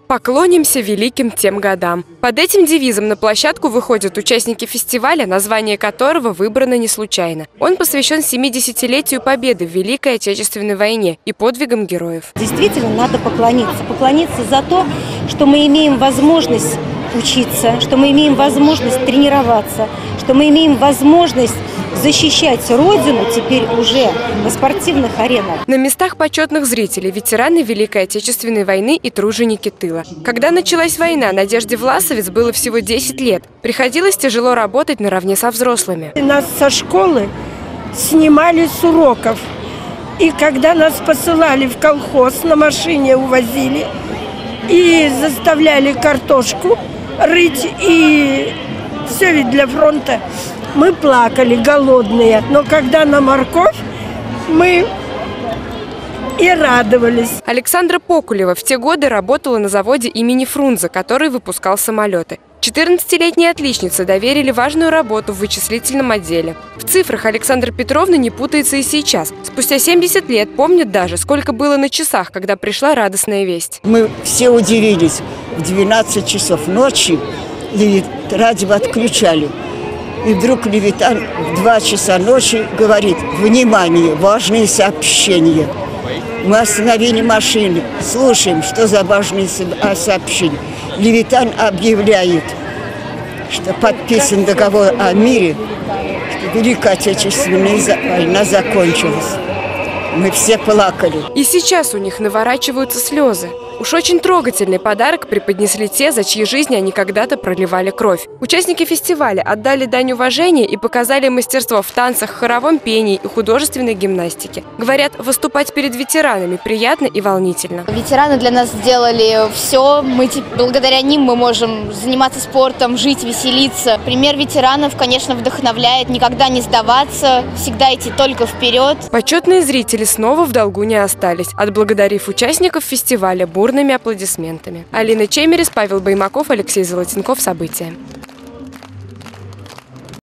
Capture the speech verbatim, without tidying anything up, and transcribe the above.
Поклонимся великим тем годам. Под этим девизом на площадку выходят участники фестиваля, название которого выбрано не случайно. Он посвящен семидесятилетию Победы в Великой Отечественной войне и подвигам героев. Действительно, надо поклониться. Поклониться за то, что мы имеем возможность учиться, что мы имеем возможность тренироваться, что мы имеем возможность защищать Родину теперь уже на спортивных аренах. На местах почетных зрителей ветераны Великой Отечественной войны и труженики тыла. Когда началась война, Надежде Власовец было всего десять лет. Приходилось тяжело работать наравне со взрослыми. Нас со школы снимали с уроков. И когда нас посылали в колхоз, на машине увозили и заставляли картошку рыть, и все ведь для фронта. Мы плакали, голодные, но когда на морковь, мы и радовались. Александра Покулева в те годы работала на заводе имени Фрунзе, который выпускал самолеты. четырнадцатилетней отличнице доверили важную работу в вычислительном отделе. В цифрах Александра Петровна не путается и сейчас. Спустя семьдесят лет помнит даже, сколько было на часах, когда пришла радостная весть. Мы все удивились. В двенадцать часов ночи радио отключали. И вдруг Левитан в два часа ночи говорит: «Внимание, важные сообщения». Мы остановили машины, слушаем, что за важные сообщения. Левитан объявляет, что подписан договор о мире, что Великая Отечественная война закончилась. Мы все плакали. И сейчас у них наворачиваются слезы. Уж очень трогательный подарок преподнесли те, за чьи жизни они когда-то проливали кровь. Участники фестиваля отдали дань уважения и показали мастерство в танцах, хоровом пении и художественной гимнастике. Говорят, выступать перед ветеранами приятно и волнительно. Ветераны для нас сделали все. Мы, благодаря ним мы можем заниматься спортом, жить, веселиться. Пример ветеранов, конечно, вдохновляет никогда не сдаваться, всегда идти только вперед. Почетные зрители снова в долгу не остались, отблагодарив участников фестиваля бурными аплодисментами. Алина Чемерис, Павел Баймаков, Алексей Золотенков. События.